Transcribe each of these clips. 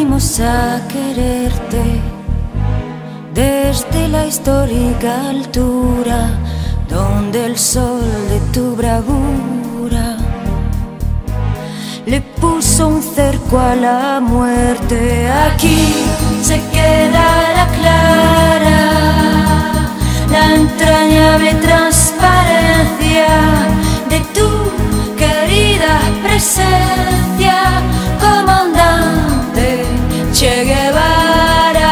aprendimos a quererte desde la histórica altura donde el sol de tu bravura le puso un cerco a la muerte. Aquí se queda la clara, la entrañable transparencia de tu querida presencia, comandante Che Guevara.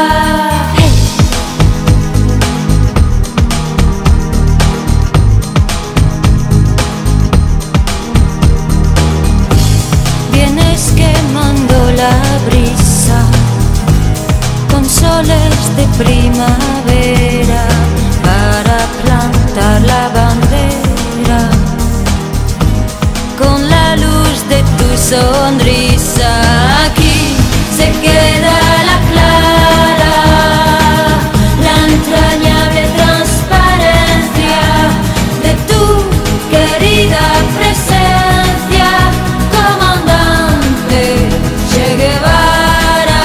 Vienes quemando la brisa con soles de primavera para plantar la bandera con la luz de tu sonrisa. Aquí se queda la clara, la entrañable transparencia de tu querida presencia, comandante Che Guevara.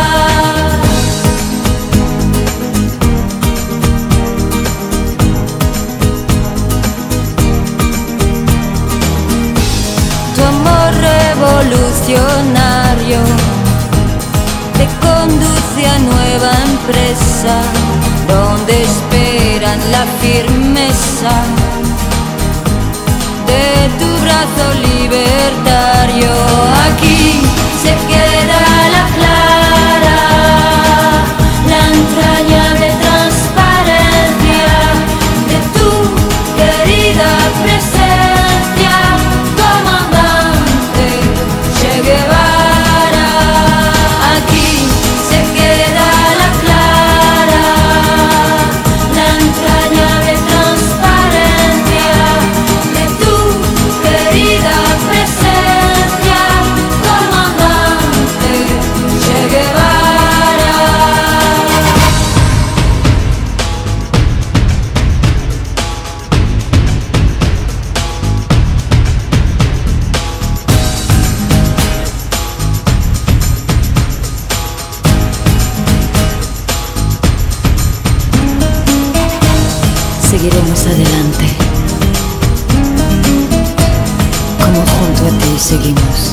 Tu amor revolucionario te conduce a nueva empresa donde esperan la firmeza de tu brazo libertario. Aquí se queda la clara, la entrañable transparencia de tu querida presencia, comandante Che Guevara. Aquí se queda la clara, la entrañable transparencia de tu querida presencia, comandante Che Guevara. Seguiremos adelante, como junto a ti seguimos.